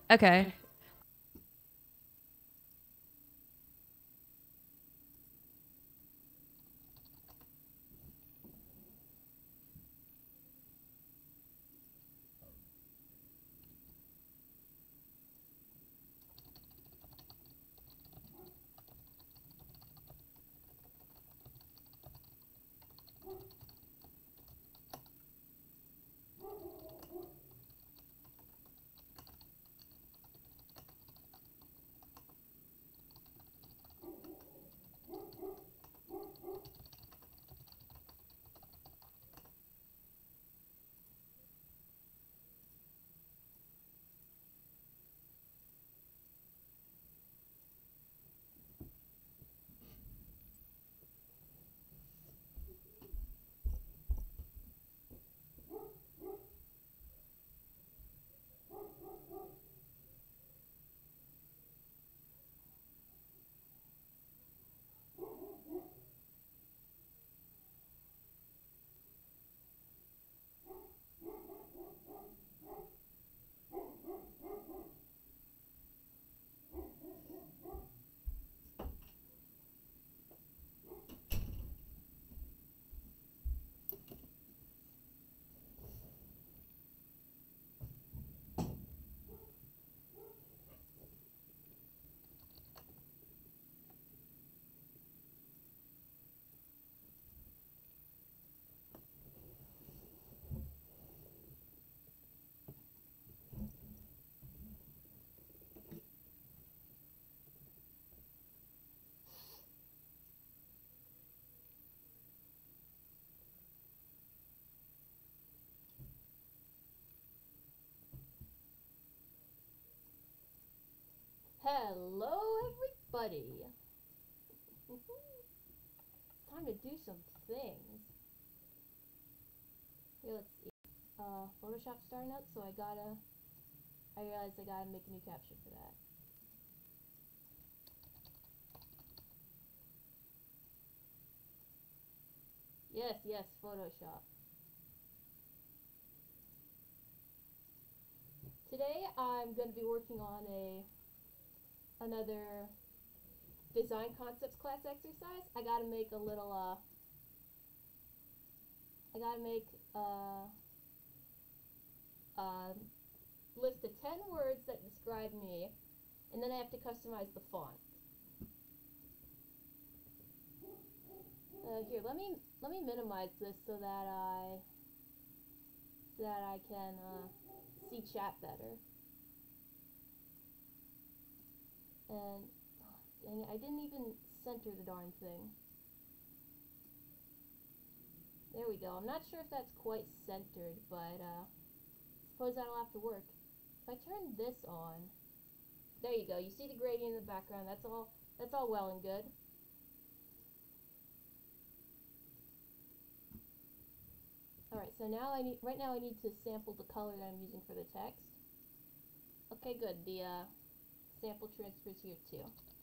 Okay. Hello, everybody. Time to do some things. Here, let's see. Photoshop starting up, so I realized I gotta make a new caption for that. Yes, Photoshop. Today I'm going to be working on another design concepts class exercise. I gotta make a little list of 10 words that describe me, and then I have to customize the font. Here, let me minimize this so that I can see chat better. And dang it, I didn't even center the darn thing. There we go. I'm not sure if that's quite centered, but suppose that'll have to work. If I turn this on, there you go. You see the gradient in the background. That's all well and good. Alright, so now right now I need to sample the color that I'm using for the text. Okay, good. The sample transfers here too.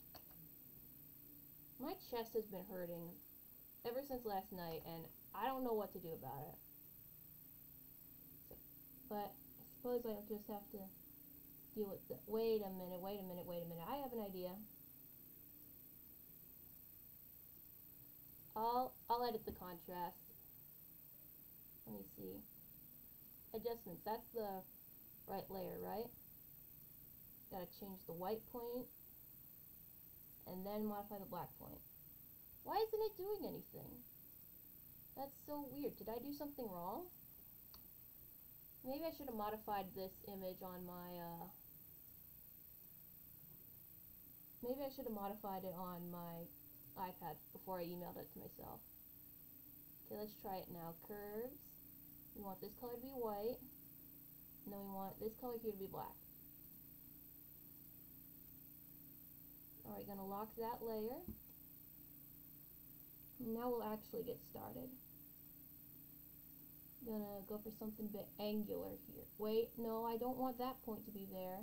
My chest has been hurting ever since last night, and I don't know what to do about it. So, but I suppose I'll just have to deal with the— wait a minute. I have an idea. I'll edit the contrast. Let me see. Adjustments. That's the right layer, right? Gotta change the white point and then modify the black point. Why isn't it doing anything? That's so weird. Did I do something wrong? Maybe I should have modified this image on my maybe I should have modified it on my iPad before I emailed it to myself. Okay, let's try it now. Curves. We want this color to be white, and then we want this color here to be black. Alright, gonna lock that layer. Now we'll actually get started. Gonna go for something a bit angular here. Wait, no, I don't want that point to be there.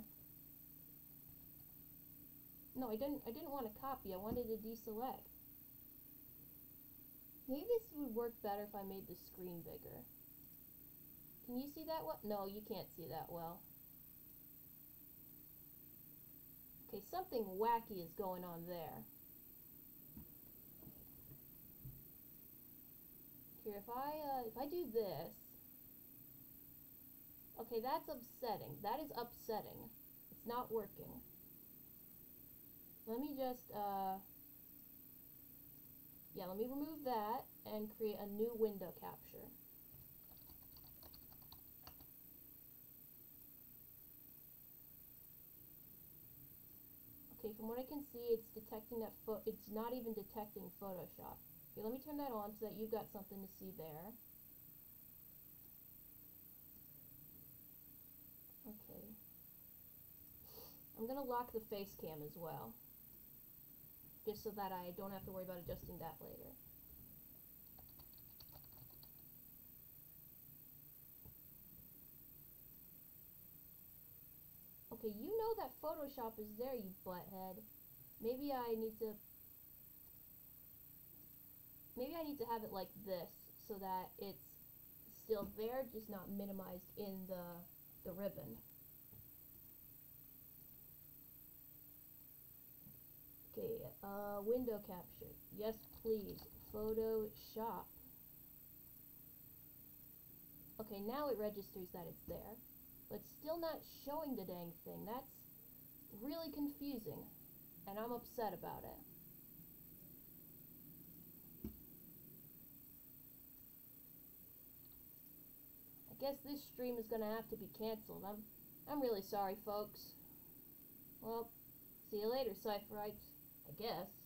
No, I didn't want to copy. I wanted to deselect. Maybe this would work better if I made the screen bigger. Can you see that well? No, you can't see that well. Okay, something wacky is going on there. Here, if I do this, okay, that's upsetting. That is upsetting. It's not working. Let me just, yeah, let me remove that and create a new window capture. Okay, from what I can see, it's detecting that it's not even detecting Photoshop. Okay, let me turn that on so that you've got something to see there. Okay. I'm gonna lock the face cam as well, just so that I don't have to worry about adjusting that later. Okay, you know that Photoshop is there, you butthead. Maybe I need to have it like this so that it's still there, just not minimized in the ribbon. Okay, window capture. Yes, please. Photoshop. Okay, now it registers that it's there, but it's still not showing the dang thing. That's really confusing, and I'm upset about it. I guess this stream is gonna have to be canceled. I'm really sorry, folks. Well, see you later, Cypherites, I guess.